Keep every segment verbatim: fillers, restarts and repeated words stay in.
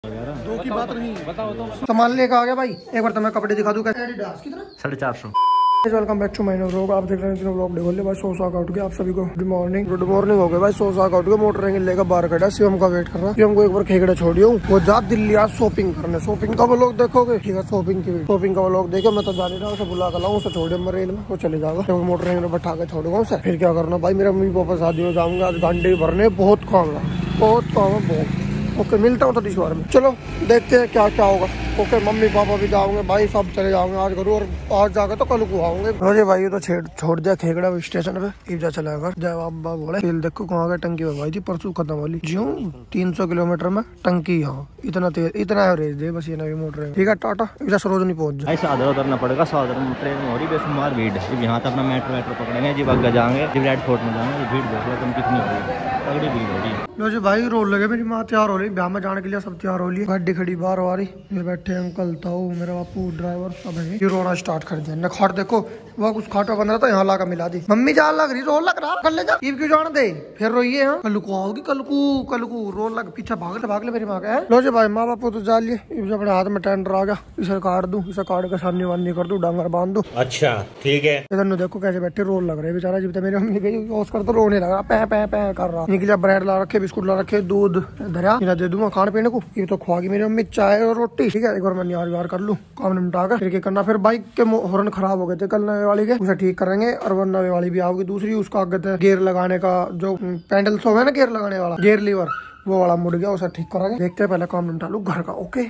दो की बात नहीं बताओ तो। सामान लेकर आ गया भाई, एक बार तो मैं कपड़े दिखा दूं कैसे साढ़े चार सौ। Welcome back to my vlog. आप देख रहे हैं व्लॉग बोले भाई सो साग उठ गया। आप सभी को गुड मॉर्निंग गुड मॉर्निंग हो गया भाई। सो साग उठ गया, मोटर लेकर बाहर खड़ा शिवम का वेट कर रहा है। शिवम को एक बार खेगड़ा छोड़ियो, वो जा दिल्ली आज शॉपिंग करने। शॉपिंग का व्लॉग देखोगे? ठीक है, शॉपिंग की शॉपिंग का व्लॉग देखो। मैं तो जा नहीं रहा, उसे बुला कर लाऊं, उसे छोड़ मैं रेल में, वो चले जाएगा। तो मोटर में बैठा के छोड़ूंगा उसे। फिर क्या करना भाई, मेरे मम्मी पापा शादी में जाऊंगा, आज गांडे भरने, बहुत काम है, बहुत काम है बहुत। ओके, मिलता हूँ तो इस बार में। चलो देखते हैं क्या क्या होगा। ओके, मम्मी पापा भी जाओगे भाई, सब चले जाओगे आज करूँ, और आज जाकर तो कल को आऊंगे। रोजे भाई तो छेड़ छोड़ दिया खेगड़ा स्टेशन पे, ईजा चला घर। जय बाबा बोले तेल देखो कहाँ गया, टंकी भाई थी परसों खत्म वाली ज्यों तीन सौ किलोमीटर में टंकी। यहाँ इतना तेल इतना एवरेज दे बस ये नवी मोटर। ठीक है, टाटा ईजा सरोजनी पहुंच जाए। सादर उतरना पड़ेगा, सादर ट्रेन में हो रही बेशुमार भीड़। यहाँ तक अपना मेट्रो वेट्रो पकड़ेंगे जी, बग्गा जाएंगे जी, रेड फोर्ट में जाएंगे। भीड़ देख लो तुम कितनी हो रही है, तगड़ी भीड़ हो रही है। लो जी भाई, रोल लगे, मेरी माँ तैयार हो रही, ब्याह में जाने के लिए सब तैयार हो रही है। गाड़ी खड़ी बाहर आ रही, ये बैठे अंकल ताऊ मेरा बापू ड्राइवर सब है। ये रोना स्टार्ट कर दिया। खाट देखो वो कुछ खाटा बन रहा था, यहाँ लाकर मिला दी। मम्मी जान लग रही, रोल लग रहा, कर ले जा, ईब क्यों जान दे, फिर रोइए। हाँ कल को आओगी, कल को कल को रोल लग, पीछे भाग ले भाग ले मेरी माँ का। लो जी भाई, माँ बापू तो जा लिए। अपने हाथ में टेंडर आ गया, इसे काट दूं, इसे काट के सामने वानी कर दूं, डांगर बांध दूं। अच्छा ठीक है। इधर देखो कैसे बैठे रोल लग रहे बेचारा। जब तक मेरी मम्मी गई उसका तो रोने लगा, पै पै पै कर रहा। निकला ब्रेड ला रखे, बिस्कुट ला रखे, दूध धरा, इन्हें दे दूंगा खाने पीने को। ये तो खुआगी मेरी मम्मी चाय और रोटी। ठीक है, एक बार मैं यार यार कर लूं, काम निपटा कर फिर क्या करना। फिर बाइक के हॉर्न खराब हो गए थे कल नवे वाली के, उसे ठीक करेंगे। और वो नवे वाली भी आओगी दूसरी, उसका आगे गेयर लगाने का जो पैंडल्स हो गए ना, गेयर लगाने वाला गेयर लीवर, वो वाला मुड़ गया, उसे ठीक करेंगे। देखते हैं, पहले काम निपटा लूं घर का। ओके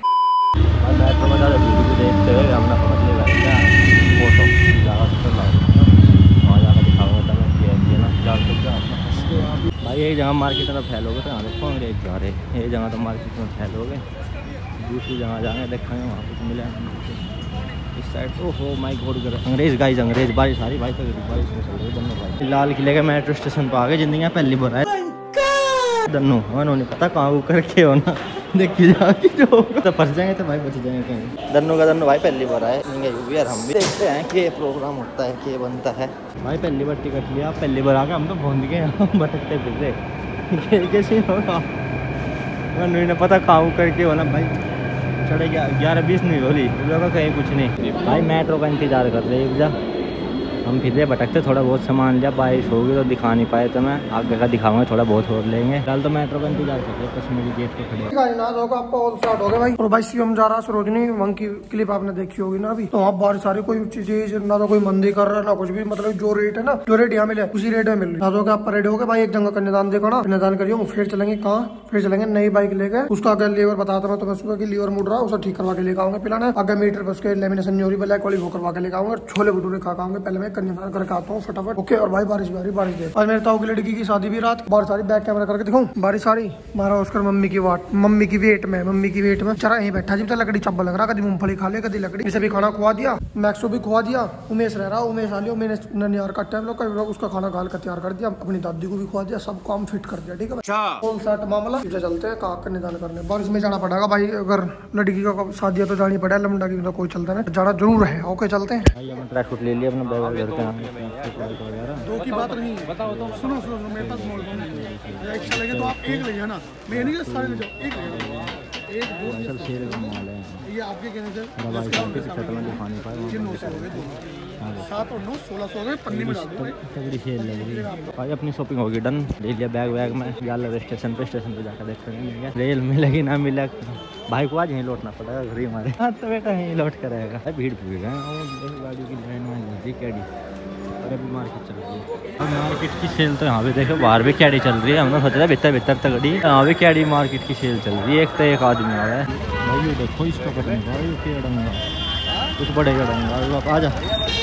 भाई एक जगह मार्केट में फैलोगे तो यहाँ देखो अंग्रेज जा रहे, एक जगह तो मार्केट में फैलोगे, दूसरी जगह जाएंगे देखेंगे वहाँ कुछ मिले। इस साइड तो हो माई गॉड अंग्रेज गाइस, अंग्रेज बारिश सारी भाई तो बारिश में चल रही दोनों भाई। लाल किले के मेट्रो स्टेशन पर आ गए, जिंदगी पहली बार आए दन्नू। उन्होंने पता कहाँ वो करके हो ना, देखिए जाके जो तो फंस जाएंगे तो भाई बच जाएंगे कहीं। दन्नू का दन्नू भाई पहली बार आए यार, हम भी देखते हैं कि प्रोग्राम होता है कि बनता है। भाई पहली बार टिकट लिया, पहली बार आ गए, हम तो भूल गए, हम भटकते फिर रहे कैसे होगा। उन्होंने पता कहाँ करके हो ना भाई, चढ़े ग्यारह बीस नहीं होली लोगों कहीं कुछ नहीं भाई। मेट्रो का इंतजार कर रहे हैं, हम फिर भटकते, थोड़ा बहुत सामान लिया, बारिश होगी तो दिखा नहीं पाए, तो मैं आगे का दिखाऊंगा, थोड़ा बहुत और लेंगे। कल तो मेट्रो का इंतजार करते हैं, कश्मीरी गेट पे खड़े स्टार्ट हो गया भाई। और भाई शिवम जा रहा सरोजनी, वहाँ की क्लिप आपने देखी होगी ना अभी, तो वहाँ बारिश सारी कोई चीज ना तो कोई मंदी कर रहा है ना कुछ भी, मतलब जो रेट है ना, जो रेट यहाँ मिले उसी रेट में मिल रही है। आप रेडी हो गए भाई, एक जगह कन्यादान देखो ना, कन्यादान करियो, फिर चलेंगे कहाँ, फिर चलेंगे नई बाइक लेकर। उसका अगर लीवर बताता हूँ तो मैं सुबह की लीवर मुड़ रहा है, उसे ठीक करवा के लेकर आऊंगा। पिलाना अगर मीटर पर उसके लेमिनेशन नहीं हो रही, ब्लैक वाली वो करवा के लेकर आऊंगा। छोले भटूरे खा आऊंगे, पहले मैं कन्यादान करके आता हूँ फटाफट। ओके, और भाई बारिश बारी बारिश दे। और मेरे ताऊ की लड़की की शादी भी रात, बारिश सारी बैक कैमरा करके दिखाऊं, बारिश सारी मारा उसकर मम्मी की वाट, मम्मी की वेट में, मम्मी की वेट में चरा यहीं बैठा, जब तक लकड़ी चब्बल लग रहा, कभी मूंगफली खा ले, कभी लकड़ी। इसे भी खाना खुआ दिया, मैक्सो भी खुआ दिया, उमेश रह रहा, उमेश आ लियो, मैंने ननियार का टाइम लोग कई लोग उसका खाना गाल का तैयार कर दिया, अपनी दादी को भी खुआ दिया, सब काम फिट कर दिया। ठीक है, फुल सेट मामला। चलते हैं कहा निदान करने, बारिश में जाना पड़ेगा भाई, अगर लड़की का शादी है तो जानी पड़ेगा, लमडा की तो कोई चलता है, जाना जरूर है। ओके चलते हैं। ले लिया अपना बैग घर के, दो की बात नहीं बताओ तो। सुनो सुनो मेरे पास मोड़ दो, अच्छा लगे तो आप एक ले जाना, मैं नहीं सारे ले जाओ, एक ले जाओ, एक दो शेर का माल है ये आपके कहने से ये नौ सौ हो गए दोनों, सात और नौ सोलह सौ हो गए, पन्नी में डाल दो। तगड़ी सेल लग रही है भाई, अपनी शॉपिंग होगी डन। ले लिया बैग वैग में, यार स्टेशन पे स्टेशन पे जाकर देखते हैं रेल मिलेगी ना मिला, भाई को आज यहीं लौटना पड़ेगा घर ही हमारे। हाँ तो बेटा यहीं लौट कर रहेगा। भीड़ भीड़ है गाड़ी की लाइन में कैडी, और अभी मार्केट चल रही है। और मार्केट की सेल तो यहाँ पे देखो, बाहर भी कैडी चल रही है, हमने सोचा भीतर भीतर तगड़ी, यहाँ भी कैडी मार्केट की सेल चल रही है। एक तो एक आदमी आ रहा है भाई, ये देखो इसका पता नहीं भाई क्या डंगा, कुछ बढ़ेगा डंगा, आ जा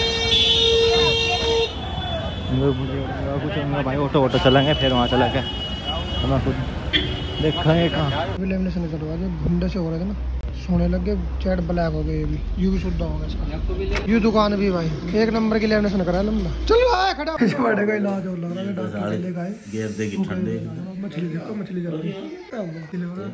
कुछ भाई। ऑटो ऑटो चलेंगे, फिर वहाँ चला के हमें खुद देखेंगे कहाँ। लेमिनेशन करवा दिया, भुंडे से हो रहे थे ना, सोने लग गए, चैट ब्लैक हो गए, अभी यू भी शुद्ध होगा इसका। यू दुकान भी भाई एक नंबर की लेमिनेशन करा लंबा, चलो आया खड़ा बड़े का इलाज हो लग रहा है, डॉक्टर ले गए गिर देगी ठंडे, मछली देखो मछली जल रही है।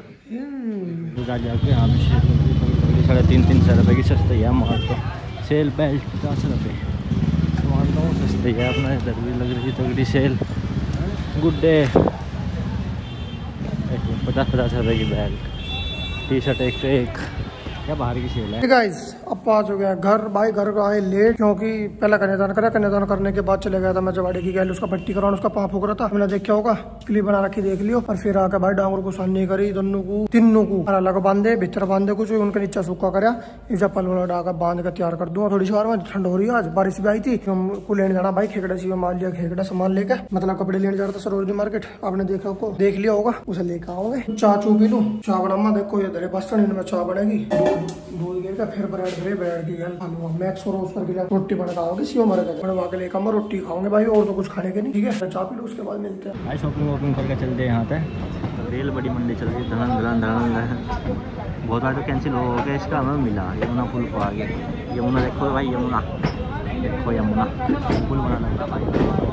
साढ़े तीन तीन सौ रुपये की सस्ती है माल, तो सेल बेल्ट पचास रुपये माल तो सस्ती है। अपना इधर भी लग रही तगड़ी सेल, गुड डे पचास पचास रुपये की बेल्ट। टी शर्ट एक से एक, क्या बाहर की सेल है। गाइस अब आ चुके हैं घर। भाई घर का आए लेट क्योंकि पहला कन्यादान करा, कन्यादान करने के बाद चले गया था मैं जवाड़े की गैल, उसका पट्टी कराने, उसका पाप हो रहा था। मैंने देखा होगा क्लिप बना रखी, देख लियो। और फिर आकर भाई डांगर को सानी करी, दोनों को तीनों को अलग बांधे, भीतर बांधे, कुछ उनके नीचे सूखा करा, चप्पल वाला डाका बांध कर तैयार कर दूंगा। थोड़ी शहर में ठंड हो रही है, आज बारिश भी आई थी। हमको लेने जाना भाई खेकड़ा सी मान लिया, खेकड़ा सामान लेकर, मतलब कपड़े लेने जा रहा था सरोजनी मार्केट। आपने देखा को देख लिया होगा, उसे लेकर आओगे। चाय चू पी लूं, चाय बना देखो इधर बस स्टैंड में चाय बनेगी, दूध गिर फिर ब्रेड ब्रेड ब्रेड की गल मैक्स और उसका गिला रोटी बना खाओगे, सीओ मरे बनवा के लेकर रोटी खाओगे भाई, और तो कुछ खाने के नहीं। ठीक है चाय पी लो, उसके बाद मिलते हैं भाई। शॉपिंग वॉपिंग करके चलते हैं यहाँ पे। रेल बड़ी मंडी चल रही है, धड़न धड़न धड़न। बहुत बार तो कैंसिल हो गया, इसका हमें मिला यमुना पुल को आगे। यमुना देखो भाई, यमुना देखो, यमुना पुल बनाना था भाई,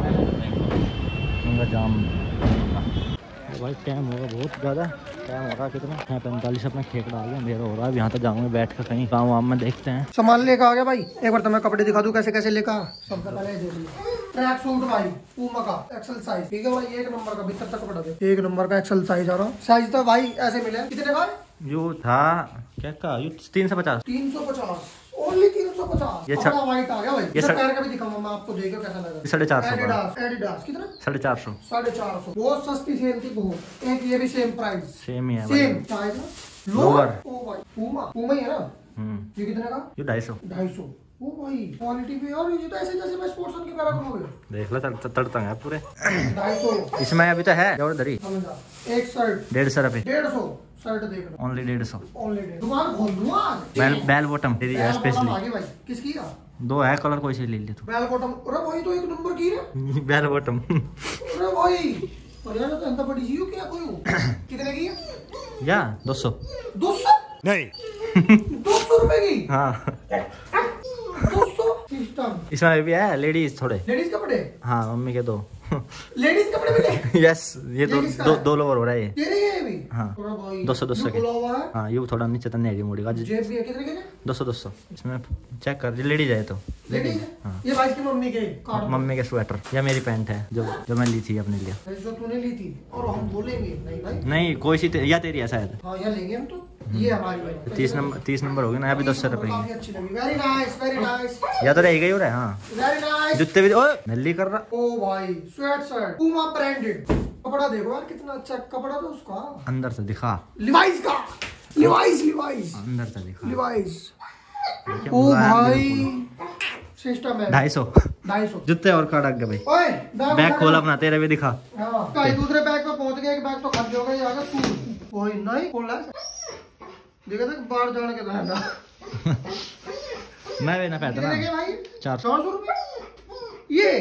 उनका जाम भाई। टाइम होगा बहुत ज़्यादा, टाइम हो रहा है कितना है, पैंतालीस। अपना खेकड़ा आ गया, अंधेरा हो रहा है। यहाँ तक जाऊँगे बैठ कर कहीं काम वाम में, देखते हैं। सामान लेकर आ गया भाई। एक बार तो मैं कपड़े दिखा दूं कैसे कैसे लेकर। सबसे पहले देख लिया ट्रैक सूट भाई, पूमा का एक्सल साइज। ठीक है भाई, एक नंबर का भीतर तक कपड़ा दे, एक नंबर का एक्सल साइज आ रहा। साइज तो भाई ऐसे मिले कितने का यो था क्या का, यो तीन सौ पचास तीन सौ पचास ओनली तीन सौ पचास। ये वाइट आ गया भाई। ये पैर का भी दिखाऊंगा मैं आपको, देखो कैसा लगा। साढ़े चार सौ एडिडास, एडिडास कितना, साढ़े चार सौ साढ़े चार सौ बहुत सस्ती सेल थी बहुत। एक ये भी सेम प्राइस, सेम ही है, सेम प्राइस। लोअर ओ भाई, पूमा पूमा ही है ना। ये कितने का, ये ढाई सौ ढाई सौ ओ भाई क्वालिटी भी। और ये तो ऐसे जैसे मैं स्पोर्ट्स की पैरा करूंगा, देख लो तड़ता है पूरे। ढाई सौ इसमें अभी तो है जोड़ धरी, एक शर्ट डेढ़ सौ रुपए, डेढ़ सौ शर्ट देखना, ओनली डेढ़ सौ। दुकान खोल दूंगा। बैल बैल बॉटम तेरी है स्पेशली। आगे भाई किसकी है, दो है कलर, कोई से ले ले तू। बैल बॉटम, अरे भाई तो एक नंबर की है बैल बॉटम। अरे भाई अरे तो अंत बड़ी सी हो क्या कोई कितने की है या दो सौ दो सौ नहीं दो सौ रुपए की। हाँ दो सौ सिस्टम। इसमें भी है लेडीज थोड़े, लेडीज कपड़े। हाँ मम्मी के दो लेडीज कपड़े मिले। यस ये दो दो दो लोवर हो रहा है ये। तेरे ये भी हाँ भाई दो सौ दो सौ के। हाँ ये थोड़ा नीचे तक नहीं मोड़ी का। जेब भी है, कितने के दो सौ दो सौ। इसमें चेक कर, लेडीज है तो लेडीज। हाँ ये भाई की मम्मी के मम्मी के स्वेटर, या मेरी पैंट है जो जो मैं ली थी अपने लिए, जो तूने ली थी। और हम बोलेंगे नहीं भाई, नहीं कोई सी या तेरी है शायद। हाँ या लेंगे हम तो, ये हमारी भाई। तीस नंबर तीस नंबर हो गया ना, अभी दस सौ रुपए की। अच्छी लगी, वेरी नाइस वेरी नाइस। या तो रह गई हो रहा है। हाँ वेरी नाइस। जूते भी ओए नल्ली कर रहा। ओ भाई स्वेट शर्ट पूमा ब्रांडेड। कपड़ा देखो यार कितना अच्छा कपड़ा था उसका। अंदर से दिखा, लिवाइस का, लिवाइस लिवाइस अंदर से दिखा लिवाइस। ओ भाई सिस्टम है। ढाई सौ ढाई सौ जूते और कार्ड आगे भाई। ओए बैग खोल अपना, तेरे भी दिखा। हाँ कहीं दूसरे बैग पे पहुंच गया, एक बैग तो खाली हो गया। आगे तू ओए नहीं खोला देखा था बाहर जाने के था ना। मैं भी ना पैदा ना भाई चार सौ चार सौ रुपए ये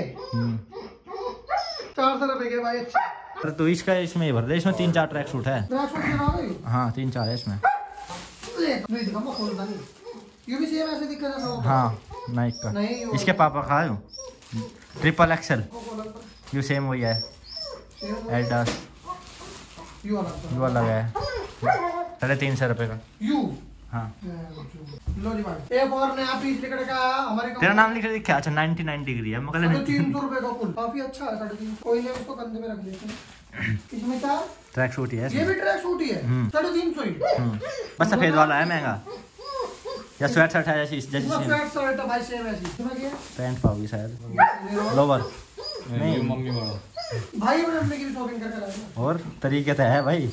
चार सौ रुपए के भाई। अच्छा अरे तो इसका इसमें ही भर दे, इसमें तीन चार ट्रैक सूट है। ट्रैक सूट बना दे। हाँ तीन चार है इसमें। नहीं दिखा मैं खोलता नहीं, ये भी सेम ऐसे दिख रहा है। हाँ नाइक का नहीं इसके पापा का है ट्रिपल एक्सल, यू सेम वही है। एडिडास यू अलग यू अलग है, साढ़े तीन सौ रुपए का यू। हाँ लो जी भाई एक और नया पीस निकल का हमारे तेरा नाम लिख दिखा। अच्छा नाइनटी नाइन डिग्री है मतलब तीन सौ रुपए का फुल, काफी अच्छा है। साढ़े तीन कोई नहीं, उसको कंधे में रख लेते हैं। इसमें क्या ट्रैक सूट ही है, ये भी ट्रैक सूट ही है। साढ़े तीन सौ ही बस सफेद वाला है महंगा, या स्वेट शर्ट है जैसी जैसी स्वेट शर्ट है भाई सेम ऐसी। पैंट पाओगी शायद, लोवर नहीं मम्मी वाला भाई मैंने अपने की भी शॉपिंग करके लाया। और तरीके तो है भाई।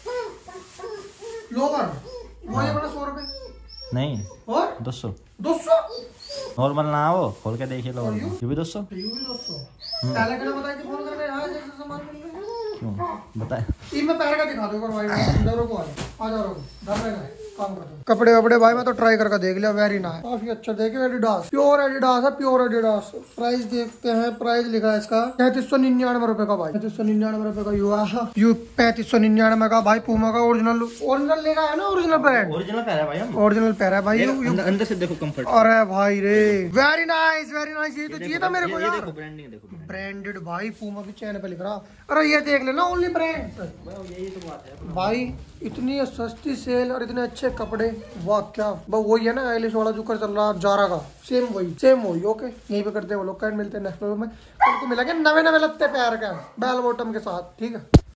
लोवर वो ये बड़ा सौ रुपए नहीं और दो सौ दो सौ नॉर्मल ना हो, खोल के देखिए लोवर और यू? ये भी दो सौ। यू भी दो सौ पहले क्या बताया कि फोन करके यहाँ से सामान मिल रहा है। क्यों बताए, ये मैं पैर का दिखा दूंगा भाई। डरो को आ जाओ डर रहा है काम कर दो। कपड़े वपड़े भाई मैं तो ट्राई करके देख लिया, वेरी नाइस काफी अच्छा। देखिए एडिडास प्योर एडिडास है, प्योर एडिडास। प्राइस देखते हैं, प्राइस लिखा है इसका पैंतीस सौ निन्यानवे रुपए का भाई। पैंतीस सौ निन्यानवे रुपए का युवा यू पैंतीस सौ निन्यानवे का भाई। पूमा का ओरिजिनल ओरिजिनल लेगा है ना, ओरिजिनल ब्रांड ओरिजिनल पैर है भाई हम, ओरिजिनल पैर है भाई। अंदर से देखो कंफर्ट। अरे भाई रे वेरी नाइस वेरी नाइस। ये तो चाहिए था मेरे को यार, देखो ब्रांडिंग देखो, ब्रांडेड भाई। पूमा की चैन पे लिख रहा। अरे ये देख लेना ओनली ब्रांड। यही तो बात है भाई इतनी सस्ती सेल और इतने अच्छे कपड़े, वाह क्या। वही है ना आइलिश वाला जो कर चल रहा जारा का, सेम वही सेम वही। ओके यहीं पे करते हैं वो लोग। कैंड मिलते हैं नेक्स्ट में। उनको मिलेंगे नवे नवे लगते प्यार का बैल बॉटम के साथ। ठीक है।